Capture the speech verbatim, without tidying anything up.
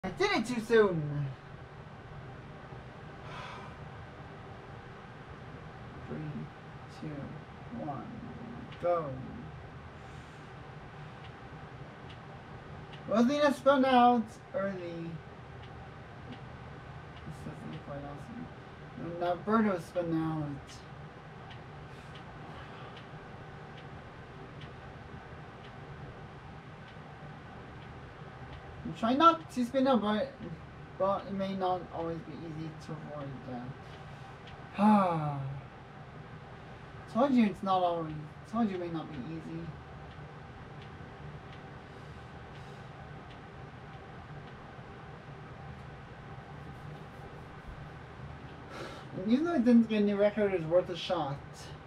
I did it too soon. Three, two, one, go. Rosalina spun out early. This doesn't quite awesome. Now Birdo spun out. Try not to spin out, but, but it may not always be easy to avoid that. Ah. Told you it's not always. Told you it may not be easy. Even though it didn't get a new record, it was worth a shot.